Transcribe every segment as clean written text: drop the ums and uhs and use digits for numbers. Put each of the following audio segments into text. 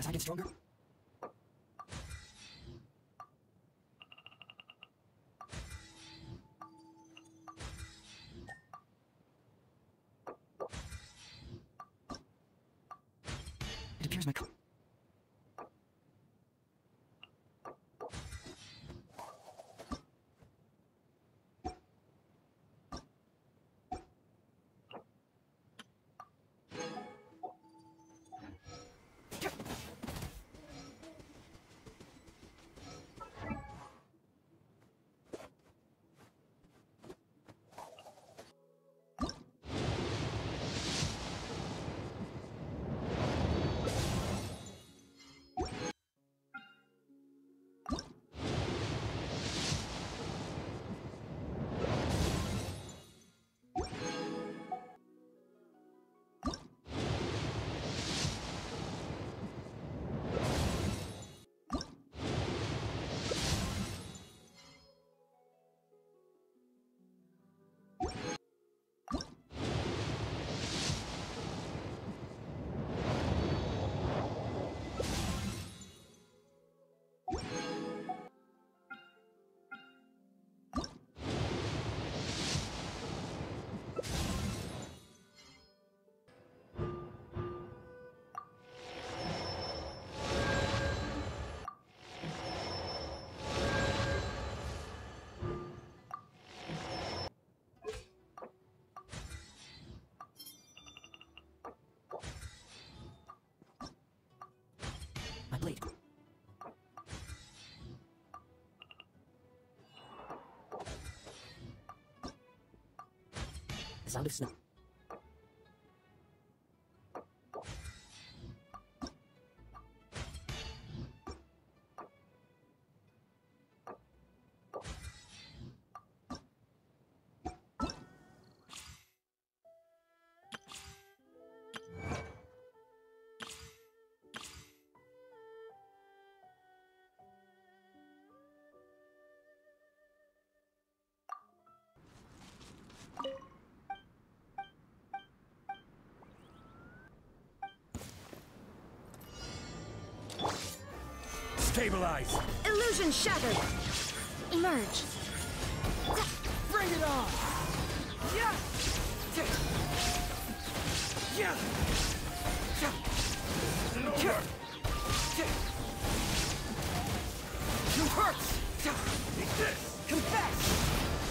I get stronger? It appears my... My blade. The sound of snow. Stabilize! Illusion shattered! Emerge! Bring it on! Yeah! Yeah! You hurt! Take this! Confess!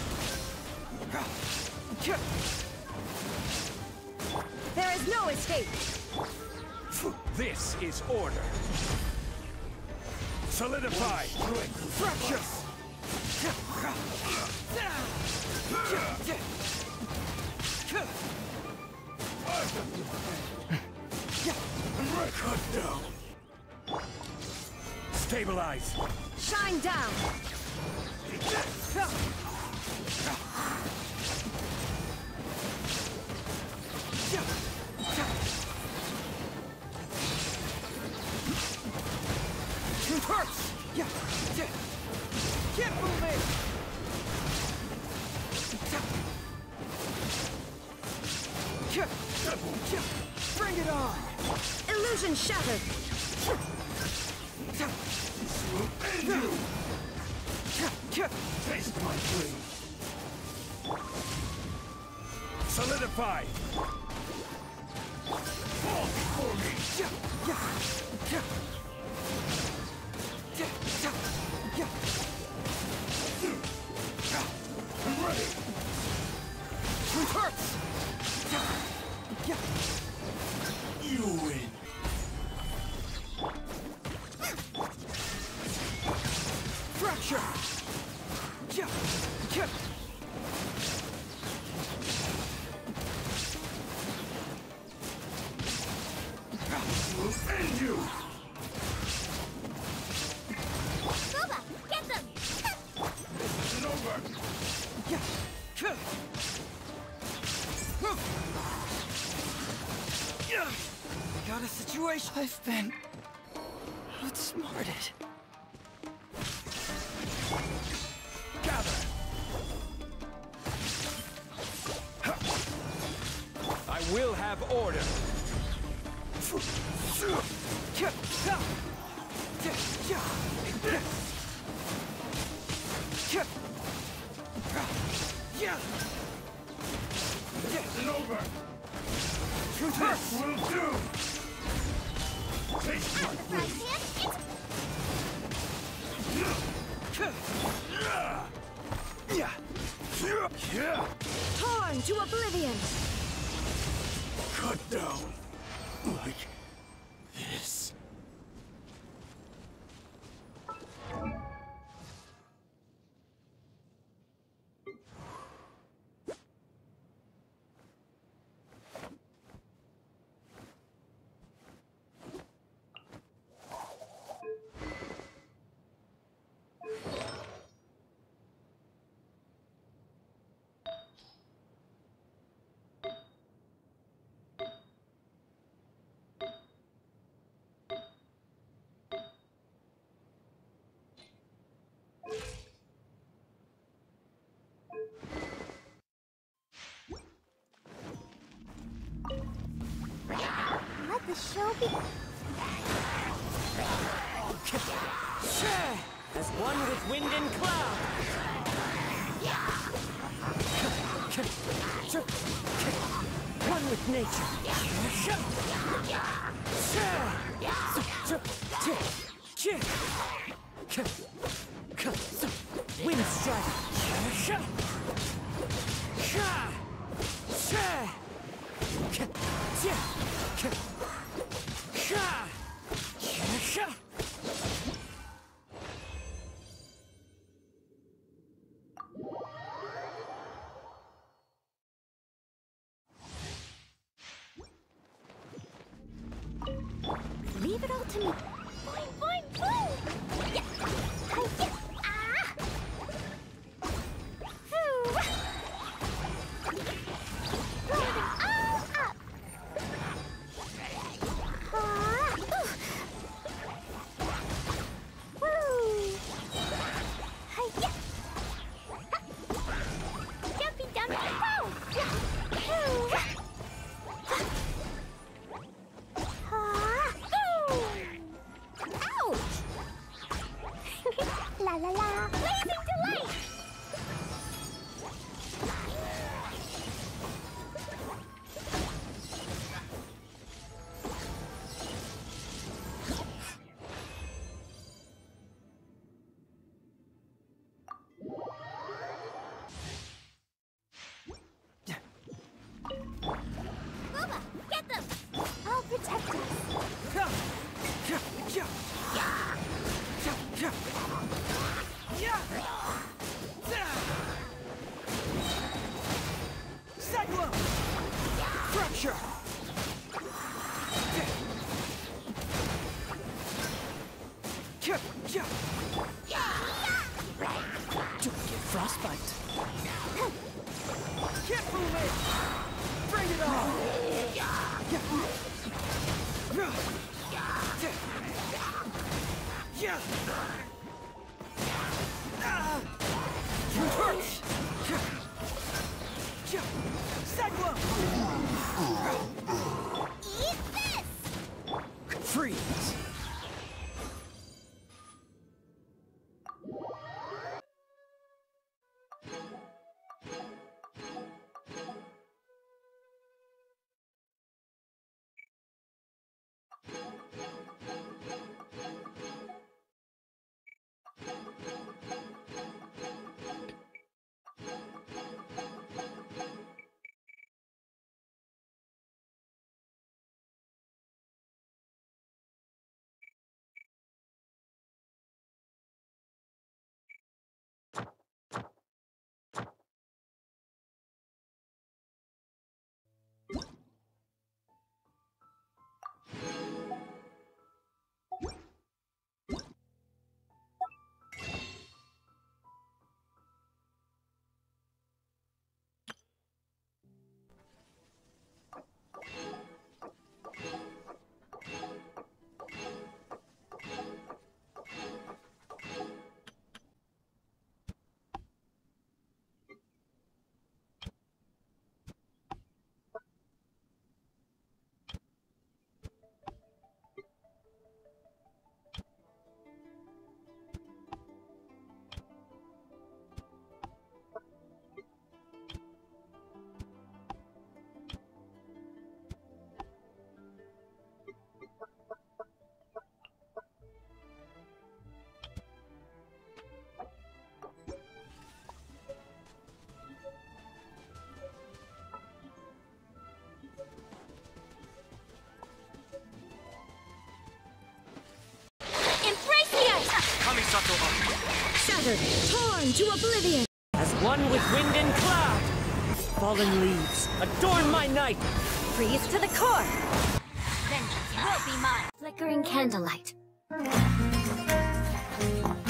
There is no escape! This is order! Solidify! Fracture! Cut down! Stabilize! Shine down! It hurts! Keep moving! Bring it on! Illusion shattered! Taste my blade! Solidify! Fall before me! I'm ready! It hurts! You win! Fracture! We'll end you! Boba, get them! This isn't over! Got a situation. I've been outsmarted. Gather! I will have order! It's over. This will do. Taste my blade. Torn to oblivion! Cut down like this. Let the show be. As one with wind and cloud. One with nature. Wind strike. Leave it all to me. Boing, boing, boing! Yeah. Yeah. Ah! Phew. Blow them all up! Ah! Woo! Hi-ya! Jumpy, jumpy, go! Phew. Ouch! La la la! Blazing delight! Booba, get them! I'll protect us. Cyclone! Fracture! Don't get frostbite. Can't move it! Bring it on! Hurts! Cyclone! Eat this! Freeze! shattered, torn to oblivion. As one with wind and cloud. Fallen leaves, adorn my night. Freeze to the core. Vengeance will be mine. Flickering candlelight.